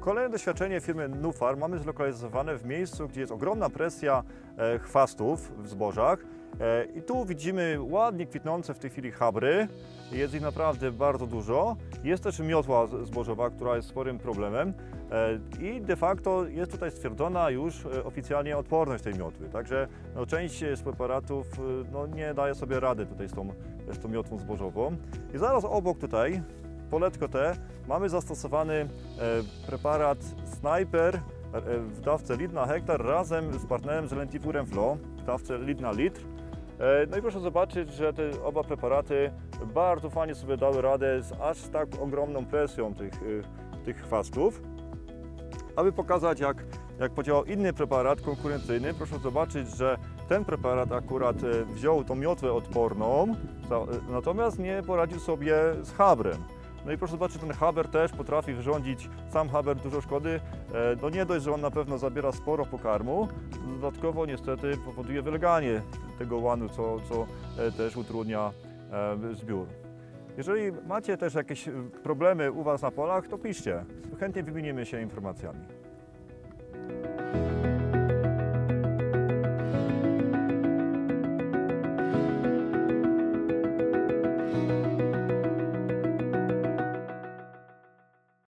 Kolejne doświadczenie firmy Nufarm mamy zlokalizowane w miejscu, gdzie jest ogromna presja chwastów w zbożach. I tu widzimy ładnie kwitnące w tej chwili chabry. Jest ich naprawdę bardzo dużo. Jest też miotła zbożowa, która jest sporym problemem. I de facto jest tutaj stwierdzona już oficjalnie odporność tej miotły. Także część z preparatów nie daje sobie rady tutaj z tą miotwą zbożową. I zaraz obok tutaj, poletko te, mamy zastosowany preparat Sniper w dawce litr na hektar razem z partnerem z Lentivirem Flow w dawce litr na litr. No i proszę zobaczyć, że te oba preparaty bardzo fajnie sobie dały radę z aż tak ogromną presją tych chwastów. Aby pokazać, jak podziałał inny preparat konkurencyjny, proszę zobaczyć, że ten preparat akurat wziął tą miotwę odporną, natomiast nie poradził sobie z chabrem. No i proszę zobaczyć, ten haber też potrafi wyrządzić, sam haber, dużo szkody. No nie dość, że on na pewno zabiera sporo pokarmu, dodatkowo niestety powoduje wyleganie tego łanu, co też utrudnia zbiór. Jeżeli macie też jakieś problemy u Was na polach, to piszcie. Chętnie wymienimy się informacjami.